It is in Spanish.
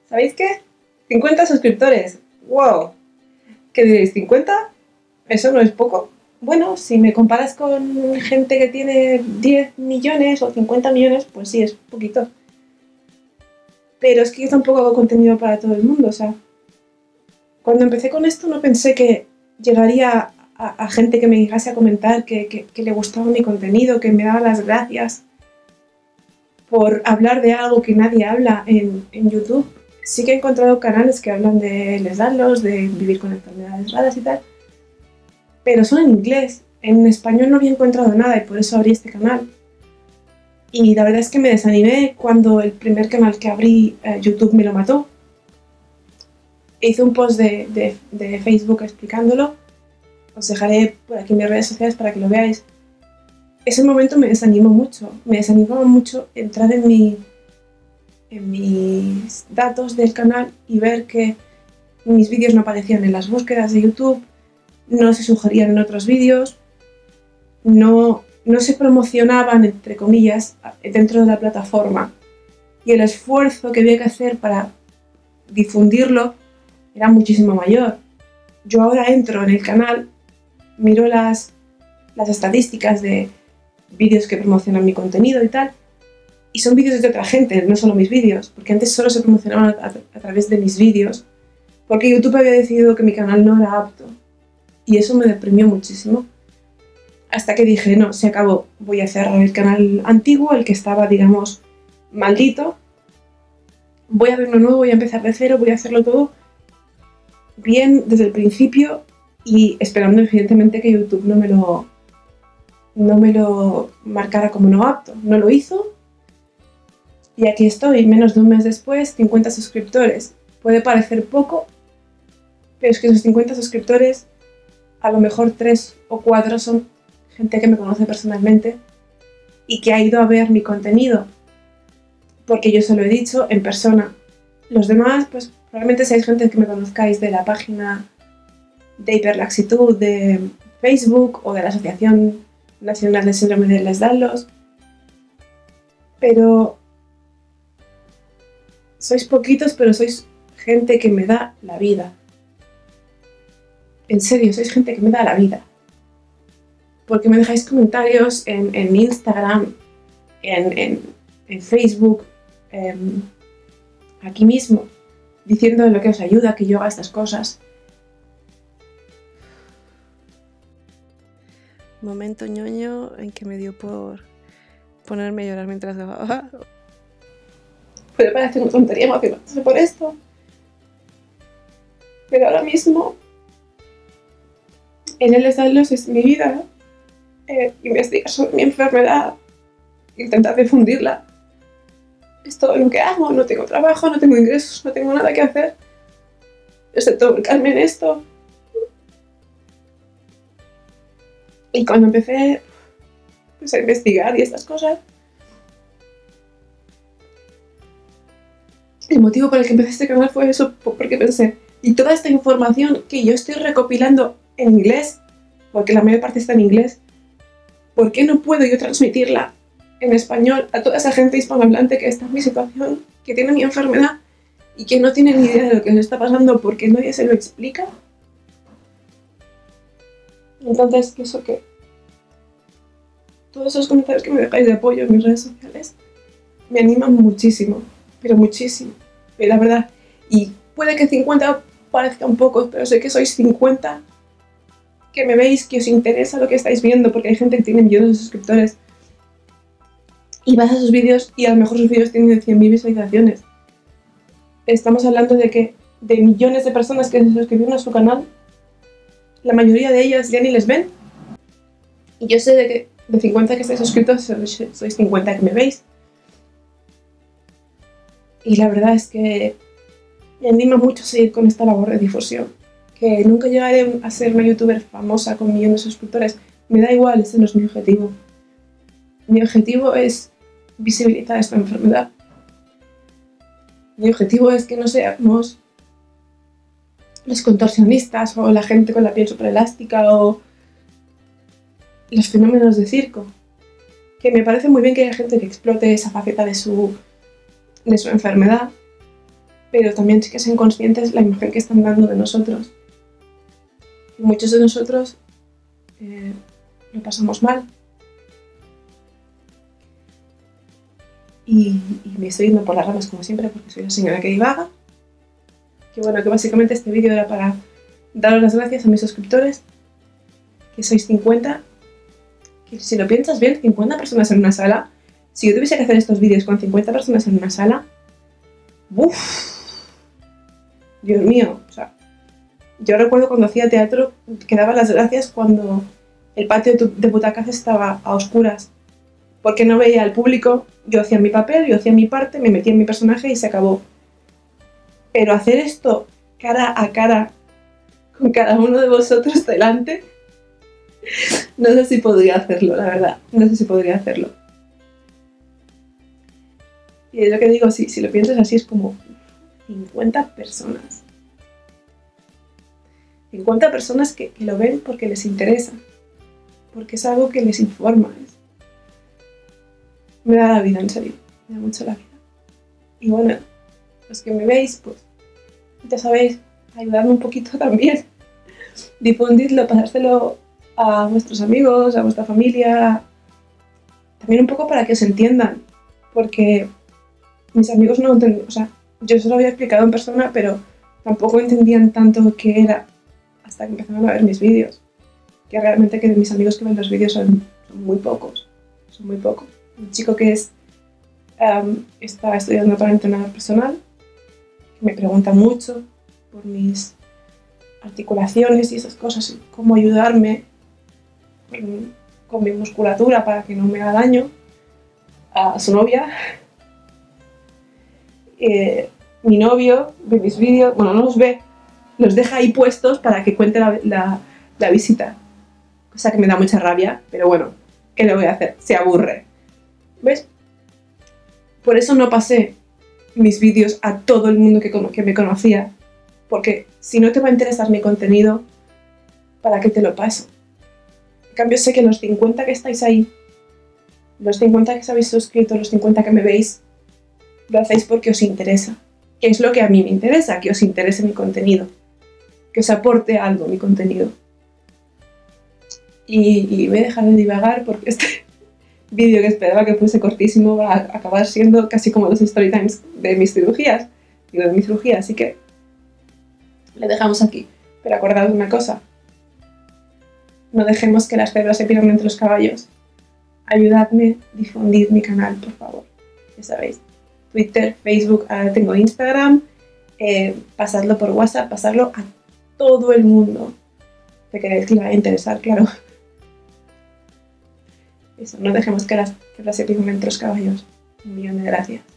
¿Sabéis qué? 50 suscriptores. ¡Wow! ¿Qué diréis? ¿50? ¿Eso no es poco? Bueno, si me comparas con gente que tiene 10 millones o 50 millones, pues sí, es poquito. Pero es que yo tampoco hago contenido para todo el mundo, o sea, cuando empecé con esto no pensé que llegaría a gente que me llegase a comentar que le gustaba mi contenido, que me daba las gracias por hablar de algo que nadie habla en YouTube. Sí que he encontrado canales que hablan de Les Darlos, de vivir con enfermedades raras y tal, pero son en inglés. En español no había encontrado nada y por eso abrí este canal. Y la verdad es que me desanimé cuando el primer canal que abrí, YouTube me lo mató. Hice un post de Facebook explicándolo. Os dejaré por aquí mis redes sociales para que lo veáis. Ese momento me desanimó mucho. Me desanimaba mucho entrar en mis datos del canal y ver que mis vídeos no aparecían en las búsquedas de YouTube, no se sugerían en otros vídeos, no se promocionaban, entre comillas, dentro de la plataforma. Y el esfuerzo que había que hacer para difundirlo era muchísimo mayor. Yo ahora entro en el canal, miro las estadísticas de vídeos que promocionan mi contenido y tal, y son vídeos de otra gente, no solo mis vídeos, porque antes solo se promocionaban a través de mis vídeos, porque YouTube había decidido que mi canal no era apto, y eso me deprimió muchísimo. Hasta que dije, no, se acabó, voy a cerrar el canal antiguo, el que estaba, digamos, maldito, voy a ver uno nuevo, voy a empezar de cero, voy a hacerlo todo bien desde el principio y esperando evidentemente que YouTube no me lo marcara como no apto. No lo hizo y aquí estoy, menos de un mes después, 50 suscriptores. Puede parecer poco, pero es que esos 50 suscriptores, a lo mejor 3 o 4 son gente que me conoce personalmente y que ha ido a ver mi contenido, porque yo se lo he dicho en persona. Los demás, pues probablemente seáis gente que me conozcáis de la página de hiperlaxitud de Facebook o de la Asociación Nacional de Síndrome de Ehlers-Danlos, pero sois poquitos, pero sois gente que me da la vida. En serio, sois gente que me da la vida. Porque me dejáis comentarios en Instagram, en Facebook, aquí mismo, diciendo lo que os ayuda que yo haga estas cosas. Momento ñoño en que me dio por ponerme a llorar mientras grababa. Puede parecer una tontería emocionarse por esto, pero ahora mismo en Ehlers-Danlos es mi vida. Investigar sobre mi enfermedad, intentar difundirla. Es todo lo que hago, no tengo trabajo, no tengo ingresos, no tengo nada que hacer, excepto volcarme en esto. Y cuando empecé pues, a investigar y estas cosas, el motivo por el que empecé este canal fue eso, porque pensé, y toda esta información que yo estoy recopilando en inglés, porque la mayor parte está en inglés, ¿por qué no puedo yo transmitirla en español a toda esa gente hispanohablante que está en mi situación, que tiene mi enfermedad y que no tiene ni idea de lo que les está pasando porque nadie se lo explica? Entonces, pienso que todos esos comentarios que me dejáis de apoyo en mis redes sociales me animan muchísimo, pero muchísimo, la verdad. Y puede que 50 parezcan pocos, pero sé que sois 50 que me veis, que os interesa lo que estáis viendo, porque hay gente que tiene millones de suscriptores y vas a sus vídeos y a lo mejor sus vídeos tienen 100.000 visualizaciones. Estamos hablando de que de millones de personas que se suscribieron a su canal, la mayoría de ellas ya ni les ven. Y yo sé de que de 50 que estáis suscritos sois 50 que me veis. Y la verdad es que me anima mucho a seguir con esta labor de difusión. Que nunca llegaré a ser una youtuber famosa con millones de suscriptores. Me da igual, ese no es mi objetivo. Mi objetivo es visibilizar esta enfermedad. Mi objetivo es que no seamos los contorsionistas o la gente con la piel superelástica o los fenómenos de circo. Que me parece muy bien que haya gente que explote esa faceta de su enfermedad, pero también sí que sean conscientes la imagen que están dando de nosotros. Y muchos de nosotros lo pasamos mal. Y me estoy yendo por las ramas como siempre porque soy una señora que divaga. Que bueno, que básicamente este vídeo era para daros las gracias a mis suscriptores, que sois 50. Que si lo piensas bien, 50 personas en una sala. Si yo tuviese que hacer estos vídeos con 50 personas en una sala, ¡uff! Dios mío, o sea, yo recuerdo cuando hacía teatro que daba las gracias cuando el patio de butacas estaba a oscuras, porque no veía al público. Yo hacía mi papel, yo hacía mi parte, me metía en mi personaje y se acabó. Pero hacer esto cara a cara con cada uno de vosotros delante, no sé si podría hacerlo, la verdad, no sé si podría hacerlo. Y es lo que digo, si lo piensas así, es como 50 personas. 50 personas que lo ven porque les interesa, porque es algo que les informa. Me da la vida, en serio, me da mucho la vida. Y bueno, los que me veis, pues ya sabéis, ayudadme un poquito también. Difundidlo, pasárselo a vuestros amigos, a vuestra familia. También un poco para que os entiendan, porque mis amigos no entendían, o sea, yo se lo había explicado en persona, pero tampoco entendían tanto qué era hasta que empezaron a ver mis vídeos. Que realmente que mis amigos que ven los vídeos son muy pocos, son muy pocos. Un chico que está estudiando para entrenador personal, que me pregunta mucho por mis articulaciones y esas cosas, y cómo ayudarme con mi musculatura para que no me haga daño. A su novia, mi novio ve mis vídeos, bueno, no los ve, los deja ahí puestos para que cuente la visita, cosa que me da mucha rabia, pero bueno, ¿qué le voy a hacer? Se aburre, ¿ves? Por eso no pasé mis vídeos a todo el mundo que me conocía, porque si no te va a interesar mi contenido, ¿para qué te lo paso? En cambio, sé que los 50 que estáis ahí, los 50 que os habéis suscrito, los 50 que me veis, lo hacéis porque os interesa. Que es lo que a mí me interesa, que os interese mi contenido, que os aporte algo mi contenido. Y voy a dejar de divagar porque este vídeo que esperaba que fuese cortísimo va a acabar siendo casi como los story times de mis cirugías. Digo, de mi cirugía, así que le dejamos aquí. Pero acordaos una cosa, no dejemos que las cebras se pierdan entre los caballos. Ayudadme, difundid mi canal, por favor. Ya sabéis, Twitter, Facebook, ahora tengo Instagram. Pasadlo por WhatsApp, pasadlo a todo el mundo que queréis que le vaya a interesar, claro. Eso, no dejemos que las cebras se pierdan entre los caballos. Un millón de gracias.